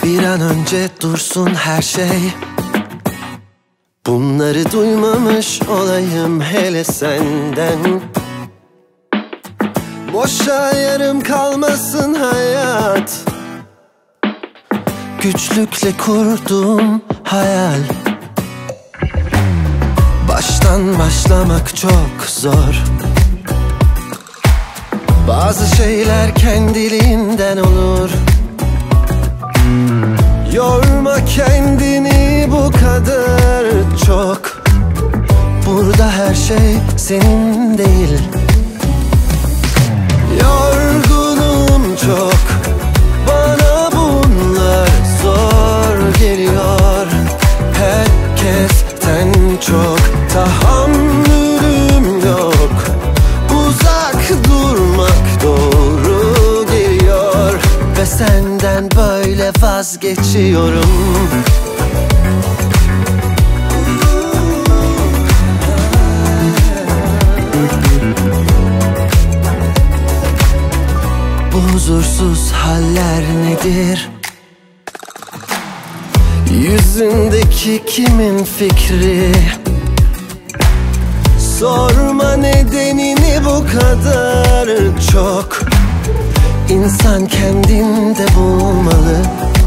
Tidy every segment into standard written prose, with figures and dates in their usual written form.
Bir an önce dursun her şey. Bunları duymamış olayım hele senden. Boşa yarım kalmasın hayat. Güçlükle kurduğum hayal. Baştan başlamak çok zor. Bazı şeyler kendiliğinden olur. Yorma kendini bu kadar çok. Burada her şey senin değil. Yorgunum çok. Bana bunlar zor geliyor. Herkesten çok tahammülüm yok. Uzak durmak doğru geliyor. Ve senden böyle vazgeçiyorum. Bu huzursuz haller nedir? Yüzündeki kimin fikri? Sorma nedenini bu kadar çok. İnsan kendinde bulmalı.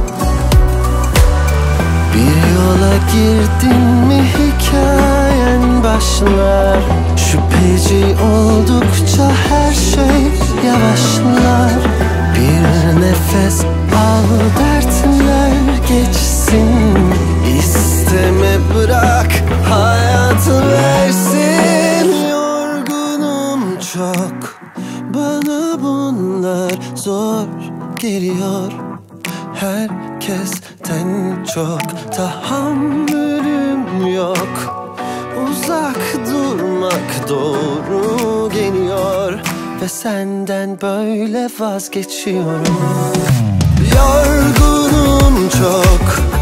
Bir yola girdin mi hikayen başlar. Şüpheci oldukça her şey yavaşlar. Bir nefes al, dertler geçsin. İsteme, bırak hayat versin. Yorgunum çok. Bana bunlar zor geliyor. Herkesten çok tahammülüm yok. Uzak durmak doğru geliyor. Ve senden böyle vazgeçiyorum. Yorgunum çok.